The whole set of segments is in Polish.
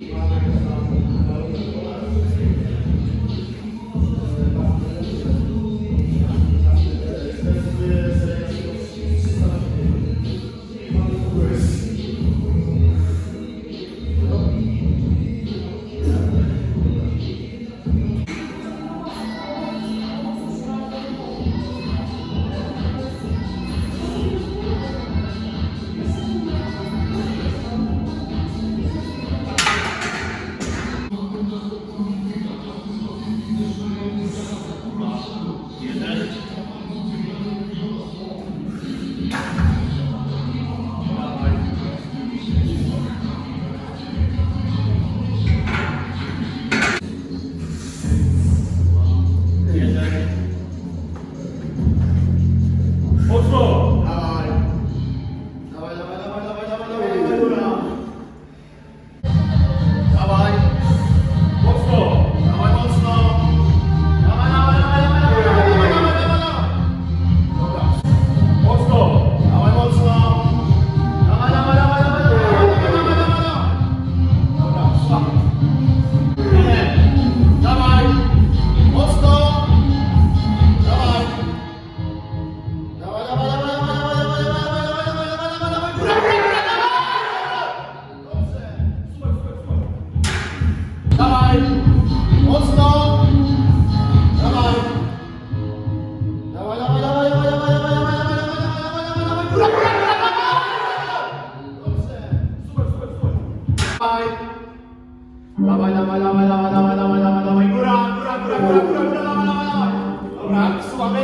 Dawaj, dawaj, dawaj, dawaj, dawaj, dawaj, dawaj, dawaj, góra, góra, góra, góra, góra, góra, dawaj, dawaj, dawaj. Dobra, słuchamy.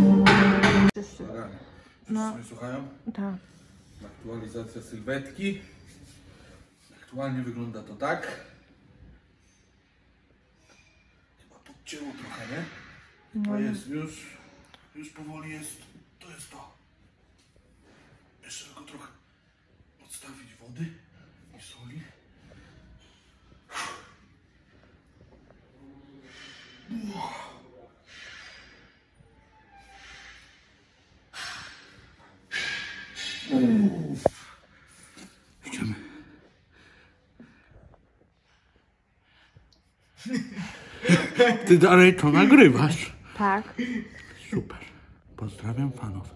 No. Wszyscy mnie słuchają? Tak. Aktualizacja sylwetki. Aktualnie wygląda to tak. Chyba podcięło trochę, nie? To jest już powoli jest, to jest to. Jeszcze tylko trochę odstawić wody i soli. Idziemy. Ty dalej to nagrywasz? Tak. Super. Pozdrawiam fanów.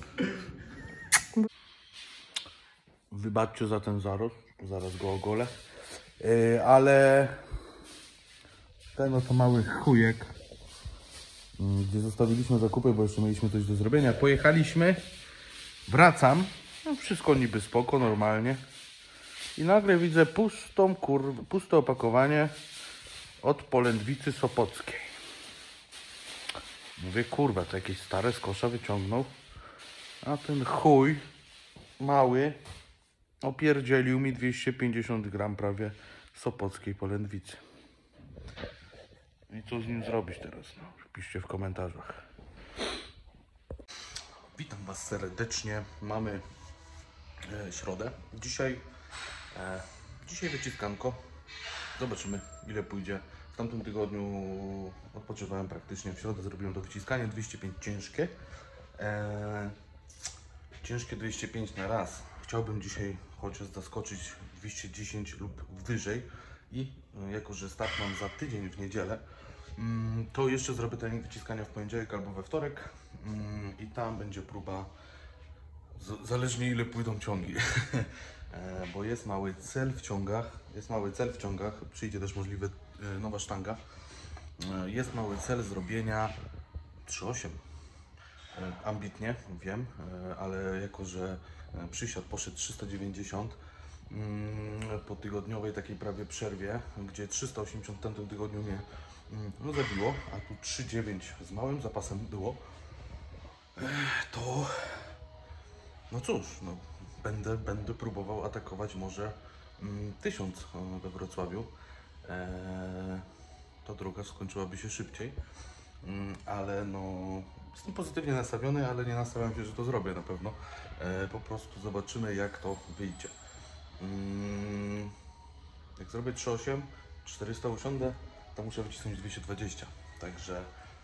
Wybaczcie za ten zarost, zaraz go ogolę. Ale ten oto mały chujek, gdzie zostawiliśmy zakupy, bo jeszcze mieliśmy coś do zrobienia. Pojechaliśmy, wracam, no wszystko niby spoko, normalnie. I nagle widzę puste opakowanie od polędwicy sopockiej. Mówię, kurwa, to jakieś stare z kosza wyciągnął. A ten chuj mały opierdzielił mi 250 gram prawie sopockiej polędwicy. I co z nim zrobić teraz? No, piszcie w komentarzach. Witam Was serdecznie. Mamy środę. Dzisiaj wyciskanko. Zobaczymy, ile pójdzie. W tamtym tygodniu odpoczywałem praktycznie. W środę zrobiłem to wyciskanie. 205 ciężkie. Ciężkie 205 na raz. Chciałbym dzisiaj chociaż zaskoczyć 210 lub wyżej. I jako, że start mam za tydzień w niedzielę, to jeszcze zrobię trening wyciskania w poniedziałek albo we wtorek. I tam będzie próba, zależnie ile pójdą ciągi. Bo jest mały cel w ciągach. Przyjdzie też możliwe nowa sztanga. Jest mały cel zrobienia 3,8. Ambitnie, wiem, ale jako, że przysiad poszedł 390 po tygodniowej takiej prawie przerwie, gdzie 380 w tamtym tygodniu mnie zabiło, a tu 3,9 z małym zapasem było, to no cóż, no, będę próbował atakować może 1000 we Wrocławiu. Ta droga skończyłaby się szybciej, ale no jestem pozytywnie nastawiony, ale nie nastawiam się, że to zrobię na pewno. Po prostu zobaczymy, jak to wyjdzie. Jak zrobię 3,8, 400 usiądę, to muszę wycisnąć 220. Także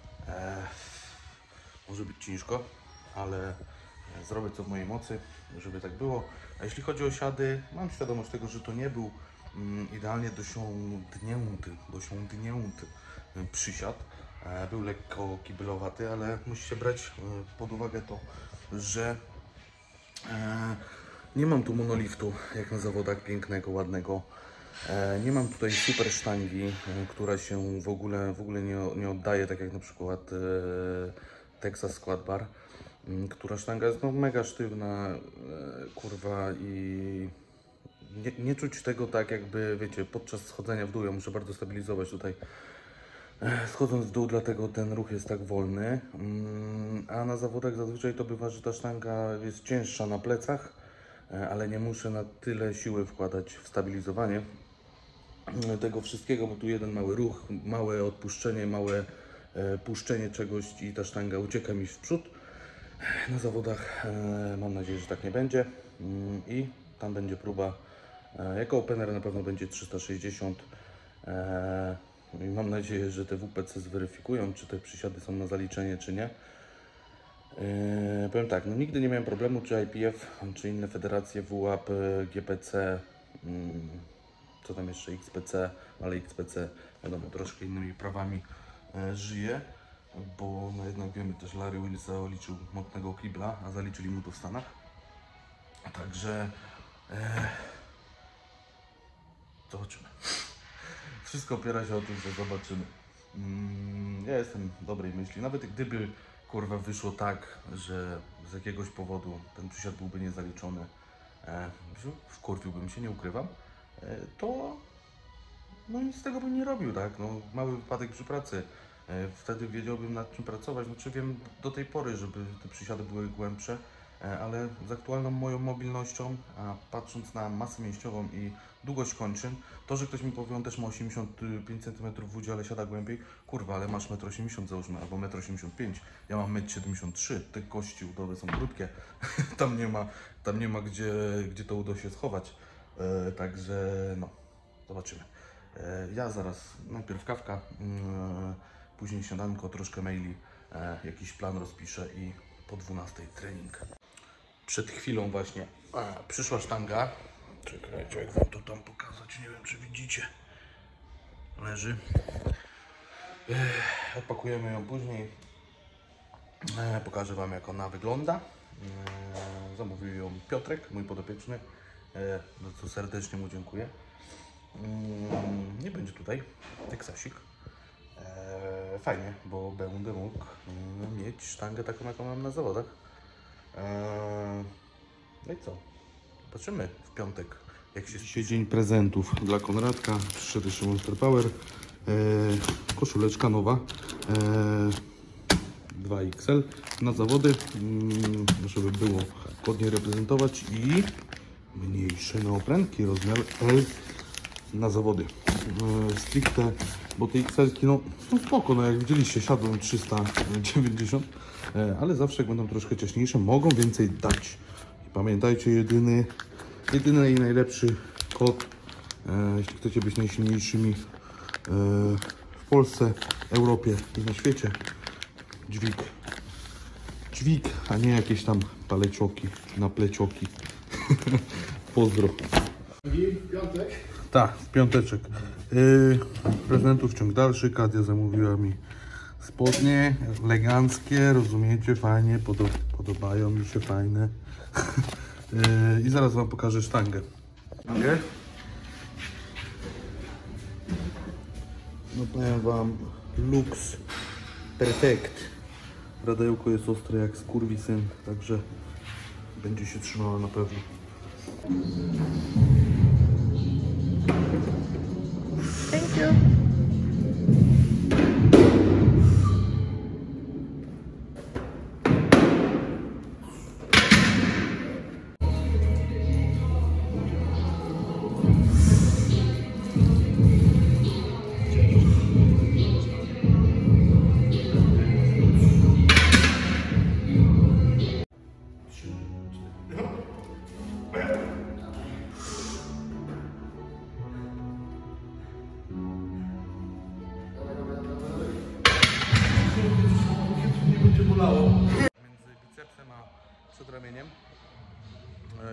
może być ciężko, ale zrobię co w mojej mocy, żeby tak było. A jeśli chodzi o siady, mam świadomość tego, że to nie był idealnie dosiągnięty przysiad. Był lekko kibelowaty, ale musicie brać pod uwagę to, że nie mam tu monoliftu jak na zawodach pięknego, ładnego. Nie mam tutaj super sztangi, która się w ogóle nie oddaje, tak jak na przykład Texas Squat Bar, która sztanga jest no mega sztywna, kurwa, i nie czuć tego tak jakby, wiecie, podczas schodzenia w dół. Ja muszę bardzo stabilizować tutaj schodząc w dół, dlatego ten ruch jest tak wolny. A na zawodach zazwyczaj to bywa, że ta sztanga jest cięższa na plecach, ale nie muszę na tyle siły wkładać w stabilizowanie tego wszystkiego, bo tu jeden mały ruch, małe odpuszczenie, małe puszczenie czegoś i ta sztanga ucieka mi w przód. Na zawodach mam nadzieję, że tak nie będzie i tam będzie próba, jako opener na pewno będzie 360 i mam nadzieję, że te WPC zweryfikują, czy te przysiady są na zaliczenie, czy nie. Powiem tak, no nigdy nie miałem problemu, czy IPF, czy inne federacje, WAP, GPC, co tam jeszcze, XPC, ale XPC, wiadomo, troszkę innymi prawami żyje, bo no jednak wiemy też, Larry Wills zaliczył mocnego kibla, a zaliczyli mu to w Stanach. Także zobaczymy. Wszystko opiera się o tym, że zobaczymy. Ja jestem dobrej myśli, nawet gdyby kurwa wyszło tak, że z jakiegoś powodu ten przysiad byłby niezaliczony, wkurwiłbym się, nie ukrywam, to no nic z tego bym nie robił, tak? No, mały wypadek przy pracy. Wtedy wiedziałbym, nad czym pracować. Znaczy wiem do tej pory, żeby te przysiady były głębsze, ale z aktualną moją mobilnością, a patrząc na masę mięśniową i długość kończyn, to, że ktoś mi powie, on też ma 85 cm w udzie, ale siada głębiej, kurwa, ale masz 1,80 m załóżmy, albo 1,75 m, ja mam 1,73 m, te kości udowe są krótkie, tam nie ma gdzie to udo się schować, także no, zobaczymy. Ja zaraz, najpierw kawka, później śniadanko, troszkę maili, jakiś plan rozpiszę i po 12 trening. Przed chwilą właśnie przyszła sztanga. Czekajcie, jak wam to tam pokazać, nie wiem czy widzicie. Leży. Odpakujemy ją później. Pokażę wam, jak ona wygląda. Zamówił ją Piotrek, mój podopieczny, za co serdecznie mu dziękuję. Nie będzie tutaj Teksasik. Fajnie, bo będę mógł mieć sztangę taką, jaką mam na zawodach. No i co? Zobaczymy w piątek, jak się Dzisiaj dzień prezentów dla Konradka. Przyszedł jeszcze Monster Power. Koszuleczka nowa. 2XL na zawody, żeby było godnie reprezentować, i mniejsze neoprenki, rozmiar L na zawody. Stricte, bo te XL-ki no spoko, no jak widzieliście, siadłem 390, ale zawsze jak będą troszkę ciaśniejsze, mogą więcej dać. I pamiętajcie, jedyny i najlepszy kod, jeśli chcecie być najsilniejszymi w Polsce, Europie i na świecie, dźwig, a nie jakieś tam palecioki na plecioki. Pozdro. Piątek? Tak, piąteczek. Prezentów ciąg dalszy. Kadia zamówiła mi spodnie eleganckie, rozumiecie, fajnie, podobają mi się, fajne. I zaraz wam pokażę sztangę. No powiem wam, Lux Perfect. Radełko jest ostre jak skurwisyn, także będzie się trzymała na pewno. Thank you.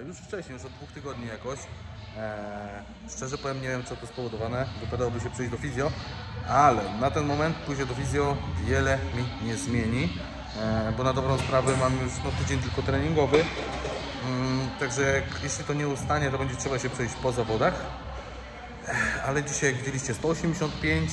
już wcześniej, już od 2 tygodni jakoś. Szczerze powiem, nie wiem, co to spowodowane. Wypadałoby się przejść do fizjo, ale na ten moment pójście do fizjo wiele mi nie zmieni, bo na dobrą sprawę mam już tydzień tylko treningowy. Także jeśli to nie ustanie, to będzie trzeba się przejść po zawodach. Ale dzisiaj, jak widzieliście, 185.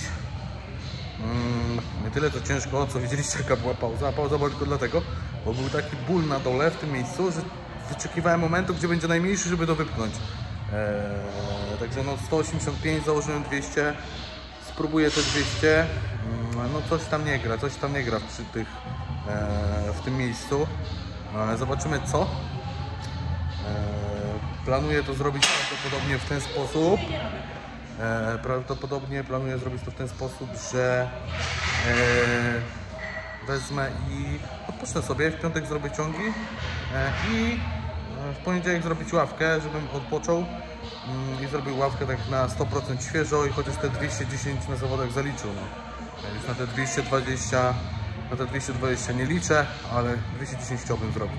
Nie tyle to ciężko, co widzieliście, jaka była pauza. A pauza była tylko dlatego, bo był taki ból na dole w tym miejscu, że wyczekiwałem momentu, gdzie będzie najmniejszy, żeby to wypchnąć. Także no 185, założyłem 200. Spróbuję te 200. No coś tam nie gra przy tych, w tym miejscu. Zobaczymy co. Planuję to zrobić prawdopodobnie w ten sposób. Planuję zrobić to w ten sposób, że wezmę i odpocznę sobie, w piątek zrobię ciągi i w poniedziałek zrobić ławkę, żebym odpoczął i zrobił ławkę tak na 100% świeżo i chociaż te 210 na zawodach zaliczył. Już na te 220 nie liczę, ale 210 chciałbym zrobić.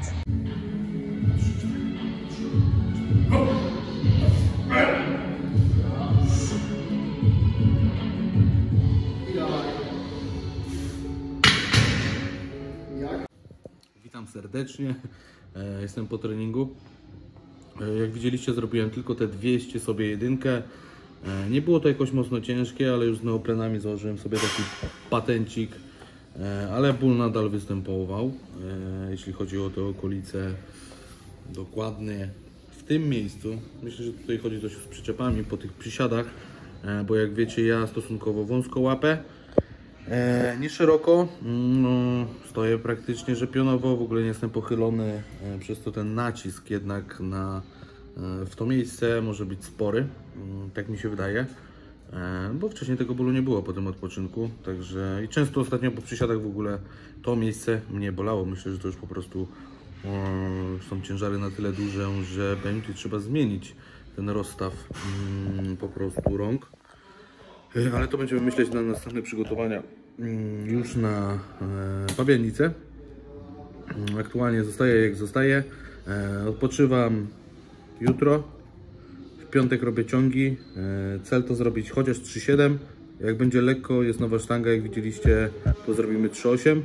Witam serdecznie, jestem po treningu. Jak widzieliście, zrobiłem tylko te 200 sobie jedynkę. Nie było to jakoś mocno ciężkie, ale już z neoprenami założyłem sobie taki patencik, ale ból nadal występował, jeśli chodzi o te okolice, dokładnie w tym miejscu. Myślę, że tutaj chodzi coś z przyczepami po tych przysiadach, bo jak wiecie, ja stosunkowo wąsko łapę. Nie szeroko, stoję praktycznie że pionowo, w ogóle nie jestem pochylony, przez to ten nacisk jednak w to miejsce może być spory, tak mi się wydaje, bo wcześniej tego bólu nie było po tym odpoczynku, także i często ostatnio po przysiadach w ogóle to miejsce mnie bolało. Myślę, że to już po prostu są ciężary na tyle duże, że będzie trzeba zmienić ten rozstaw po prostu rąk. Ale to będziemy myśleć na następne przygotowania już na pabianicę. Aktualnie zostaję jak zostaję. Odpoczywam jutro. W piątek robię ciągi. Cel to zrobić chociaż 3,7. Jak będzie lekko, jest nowa sztanga, jak widzieliście, to zrobimy 3,8.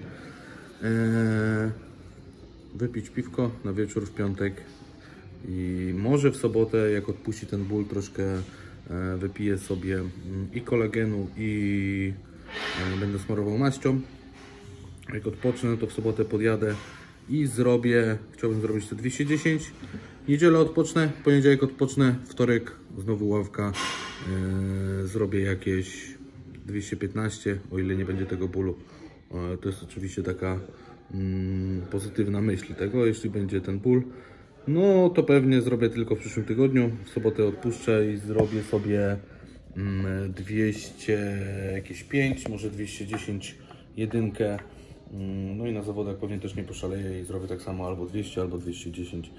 Wypić piwko na wieczór w piątek. I może w sobotę, jak odpuści ten ból, troszkę wypiję sobie i kolagenu, i będę smarował maścią. Jak odpocznę, to w sobotę podjadę i chciałbym zrobić te 210. Niedzielę odpocznę, poniedziałek odpocznę, wtorek znowu ławka. Zrobię jakieś 215, o ile nie będzie tego bólu. To jest oczywiście taka pozytywna myśl tego, jeśli będzie ten ból. No to pewnie zrobię tylko w przyszłym tygodniu. W sobotę odpuszczę i zrobię sobie 205, może 210 jedynkę. No i na zawodach pewnie też nie poszaleję i zrobię tak samo albo 200, albo 210.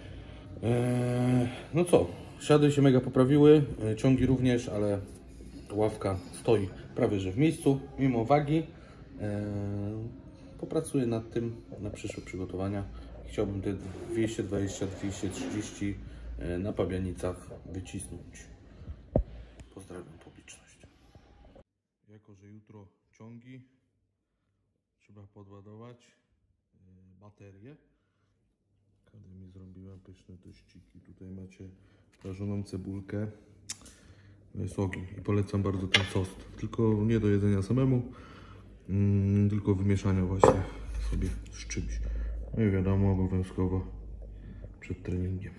No co, siady się mega poprawiły, ciągi również, ale ławka stoi prawie że w miejscu, mimo wagi. Popracuję nad tym na przyszłe przygotowania. Chciałbym te 220-230 na pabianicach wycisnąć. Pozdrawiam publiczność. Jako że jutro ciągi, trzeba podładować baterię. Kada mi zrobiła pyszne tościki. Tutaj macie prażoną cebulkę. Jest ogień i polecam bardzo ten sos. Tylko nie do jedzenia samemu, tylko wymieszania właśnie sobie z czymś. No i wiadomo, obowiązkowo przed treningiem.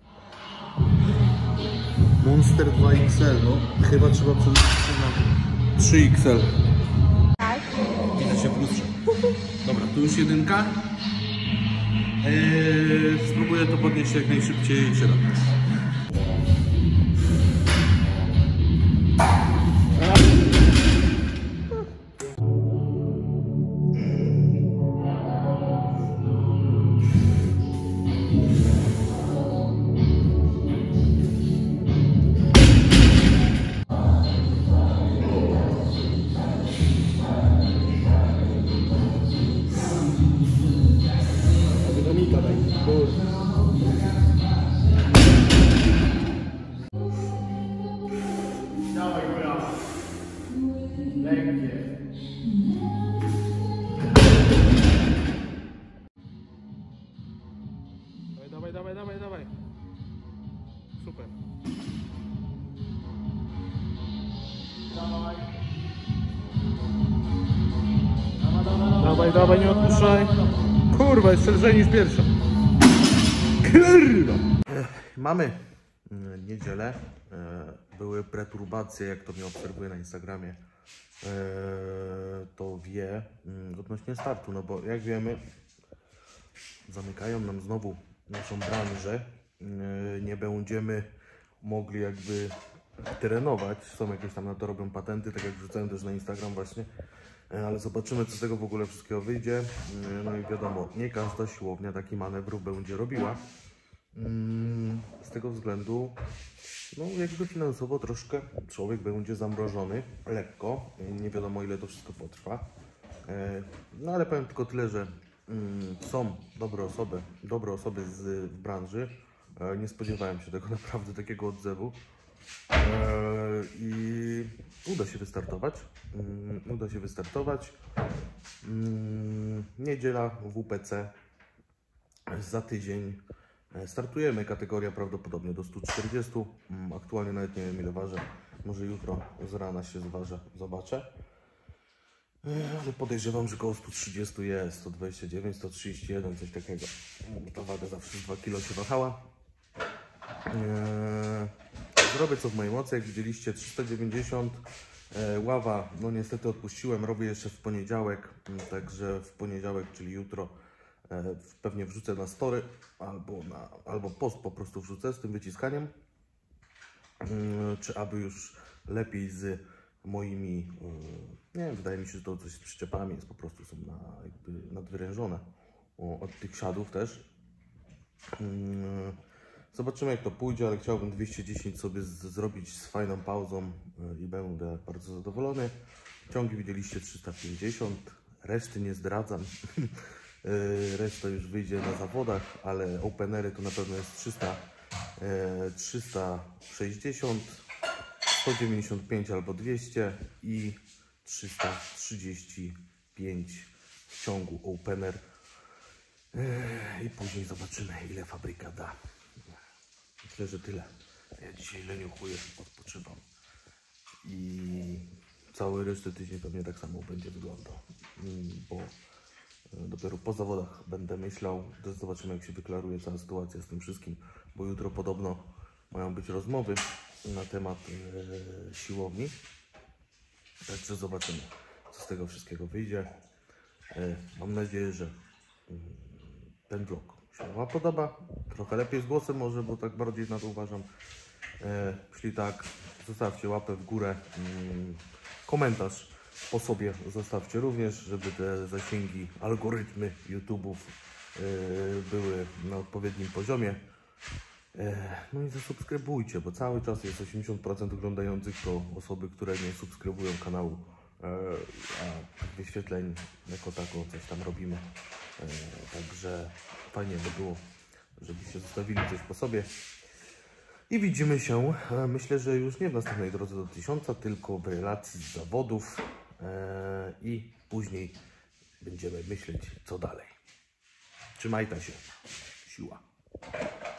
Monster 2XL, no chyba trzeba przenosić na 3XL. Widać się w lustrze. Dobra, tu już jedynka. Spróbuję to podnieść jak najszybciej się da. dawaj, nie odpuszczaj. Kurwa, jest lżej niż pierwsza. Kurwa. Mamy niedzielę. Były perturbacje, jak to mnie obserwuje na Instagramie. To wie odnośnie startu, no bo jak wiemy, zamykają nam znowu naszą branżę. Nie będziemy mogli jakby trenować. Są jakieś tam na to robią patenty, tak jak wrzucałem też na Instagram właśnie. Ale zobaczymy, co z tego w ogóle wszystkiego wyjdzie. No i wiadomo, nie każda siłownia taki manewr będzie robiła. Z tego względu, no jakby finansowo troszkę człowiek będzie zamrożony, lekko. Nie wiadomo, ile to wszystko potrwa. No ale powiem tylko tyle, że są dobre osoby z branży. Nie spodziewałem się tego naprawdę, takiego odzewu. I uda się wystartować. Niedziela WPC za tydzień. Startujemy, kategoria prawdopodobnie do 140. Aktualnie nawet nie wiem, ile ważę. Może jutro z rana się zważę, zobaczę. Ale podejrzewam, że około 130 jest, 129, 131, coś takiego. Ta waga zawsze 2 kg się wahała. Zrobię co w mojej mocy, jak widzieliście 390. Ława, no niestety odpuściłem, robię jeszcze w poniedziałek, także w poniedziałek, czyli jutro, pewnie wrzucę na story albo post po prostu wrzucę z tym wyciskaniem, czy aby już lepiej z moimi, nie wiem, wydaje mi się, że to coś z przyczepami jest, po prostu są jakby nadwyrężone od tych siadów też. Zobaczymy, jak to pójdzie, ale chciałbym 210 sobie zrobić z fajną pauzą i będę bardzo zadowolony. Ciągi widzieliście 350, reszty nie zdradzam. Reszta już wyjdzie na zawodach, ale openery to na pewno jest 360, 195 albo 200 i 335 w ciągu opener. I później zobaczymy, ile fabryka da. Myślę, że tyle. Ja dzisiaj leniuchuję, odpoczywam. I cały resztę tydzień pewnie tak samo będzie wyglądał. Bo dopiero po zawodach będę myślał. Też zobaczymy, jak się wyklaruje cała sytuacja z tym wszystkim. Bo jutro podobno mają być rozmowy na temat siłowni. Także zobaczymy, co z tego wszystkiego wyjdzie. Mam nadzieję, że ten vlog się Wam podoba. Trochę lepiej z głosem może, bo tak bardziej na to uważam. Jeśli tak, zostawcie łapę w górę. Komentarz po sobie zostawcie również, żeby te zasięgi, algorytmy YouTube'ów były na odpowiednim poziomie. No i zasubskrybujcie, bo cały czas jest 80% oglądających to osoby, które nie subskrybują kanału. A wyświetleń jako tako coś tam robimy. Także fajnie by było, żebyście zostawili coś po sobie. I widzimy się, myślę, że już nie w następnej drodze do 1000, tylko w relacji z zawodów. I później będziemy myśleć, co dalej. Trzymajcie się. Siła.